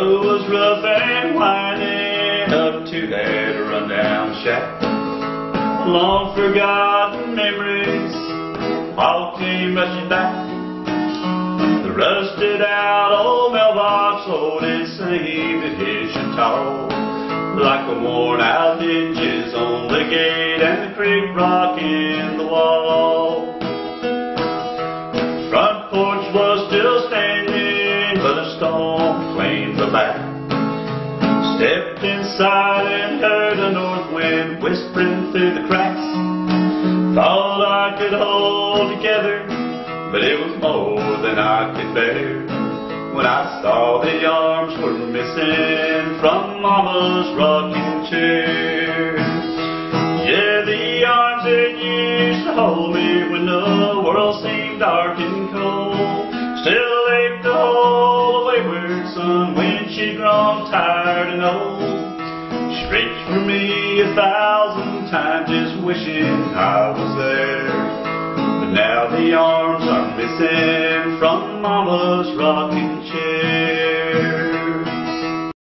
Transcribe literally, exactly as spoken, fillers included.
road was rough and winding up to that rundown shack. Long forgotten memories all came rushing back. The rusted out old mailbox loaded seemed to hiss and talk like the worn out hinges on the gate and the creek rock in the wall. Front porch was still standing, but a storm claimed the back. Stepped inside and heard a north wind whispering through the cracks. Thought I could hold together, but it was more than I could bear when I saw the arms were missing from Mama's rocking chair. Yeah, the arms that used to hold me when the world seemed dark and cold still ached to hold a wayward son when she'd grown tired and old. She reached for me a thousand times just wishing I was there. But now the arms are missing from Mama's rocking chair.